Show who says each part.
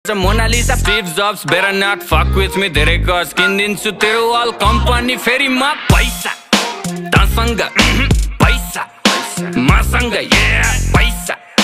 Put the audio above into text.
Speaker 1: Mona Lisa, Steve Jobs, better not fuck with me. धेरै गज किनिदिन्छु तेरो अल कम्पनी फेरि म पैसा तसँग पैसा मसँग